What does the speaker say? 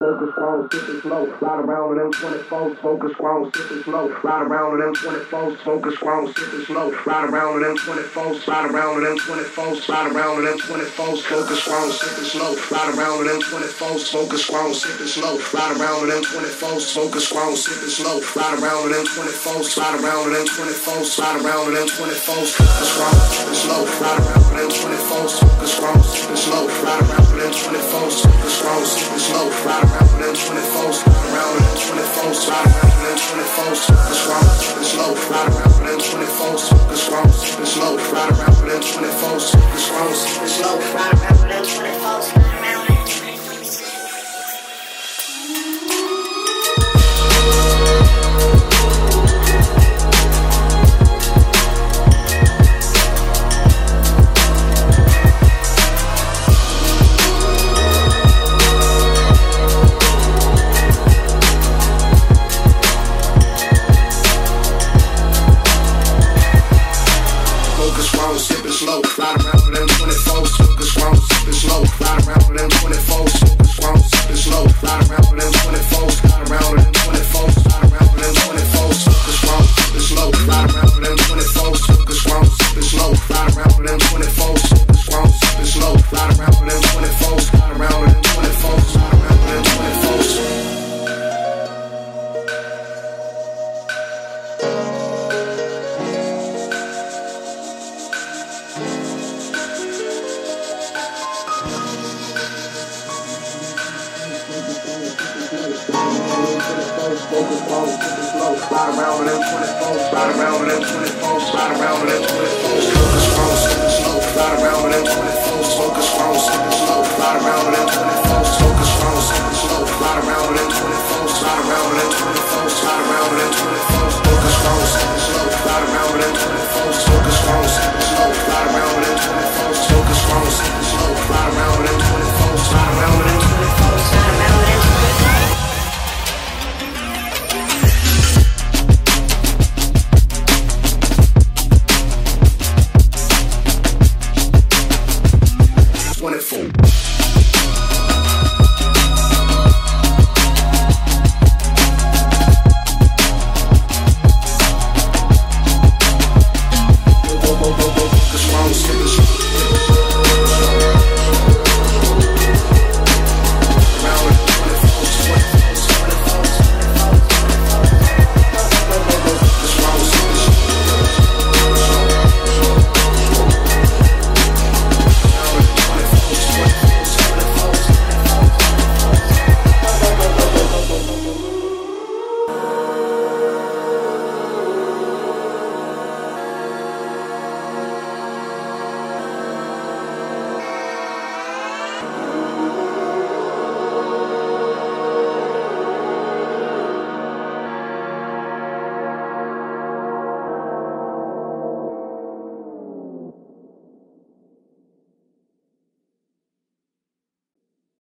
focus strong, sipping slow, ride around with them 24s, focus strong, sipping slow, ride around with them 24s, focus strong, sipping slow, ride around with them 24s, ride around with them 24s, ride around with them 24s, focus strong, sipping slow, ride around with them 24s, focus strong, sipping slow, ride around with them 24s, focus strong, sipping slow, ride around with them 24s, ride around with them 24s, ride around with them 24s, focus strong, sipping slow, ride around with them 24s, focus strong, sipping slow, ride around with them 24s, focus strong, sipping slow, ride around with them 24s, around with them 24s, ride around with them 24s, focus strong, sipping slow, ride around with them 24s, focus strong, sipping slow, ride around with them 24s, focus strong, sipping slow, ride around with them 24s, ride around with them 24s. Sipping slow, ride around with them 24s, focus strong, sipping slow, ride around with them 24s, focus strong, sipping slow, ride around with them 24s, ride around with them 24s, ride around with them 24s, focus strong, sipping slow, ride around with them 24s, focus strong, sipping slow, ride around with them 24s, focus strong, sipping slow, ride around with them 24s, ride around with them 24s, ride around with them 24s. Focus strong, sipping slow, ride around with them 24s, ride around with them 24s, ride around with them 24s, focus strong, sipping slow, ride around with them 24s, focus strong, sipping slow, ride around with them 24s.